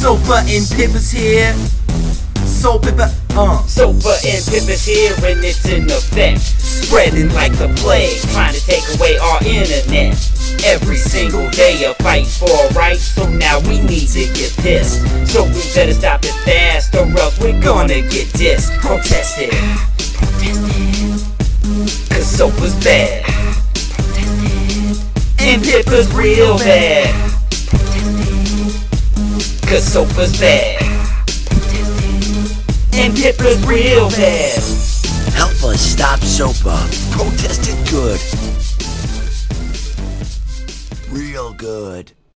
Sopa and PIPA's here. PIPA, Sopa and PIPA's here and it's in effect, spreading like the plague, trying to take away our internet. every single day A fight for our rights, so now we need to get pissed. So we better stop it fast, or else we're gonna get dissed. Protested, cause Sopa's bad, and PIPA's real bad. cause Sopa's bad, And PIPA's real bad. Help us stop Sopa. Protest it good. Real good.